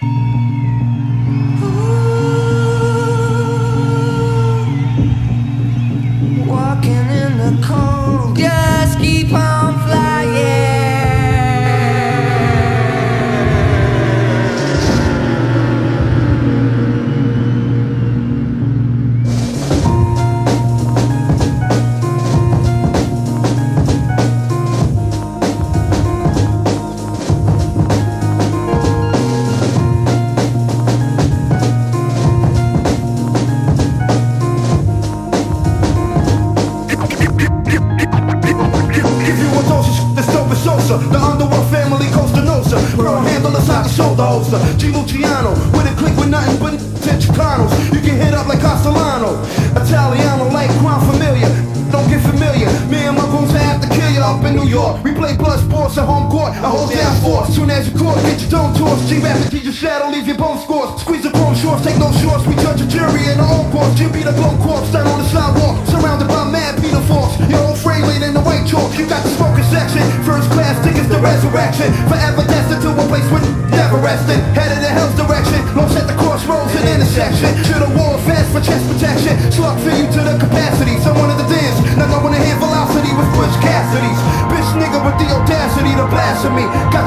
Walking in the cold, just keep on flying. The underworld family, Costa Nostra. Bro, handle us like a shoulder holster. G. Luciano, with a click with nothing but Chicanos. You can hit up like Castellano. Italiano, like Quan Familiar. Don't get familiar. Me and my goons have to kill you up in New York. We play blood sports at home court. I hold down force. Soon as you court, get your dome tours. G-Rap and teach your shadow, leave your bone scores. Squeeze the chrome shorts, take no shorts. We judge a jury in our own course. Jim be the blown corpse down on the sidewalk. Surrounded by mad Peter Forks. Your old frame laid in the white chalk. You got the smoking section. First class tickets to resurrection. Forever destined to a place where never resting. Headed in hell's direction. Lost at the crossroads and intersection. Should've wore fast for chest protection. Slug for you to the capacity. Someone of the dance. Now I wanna hear velocity with Butch Cassidy's. Bitch nigga with the audacity to blasphemy. Got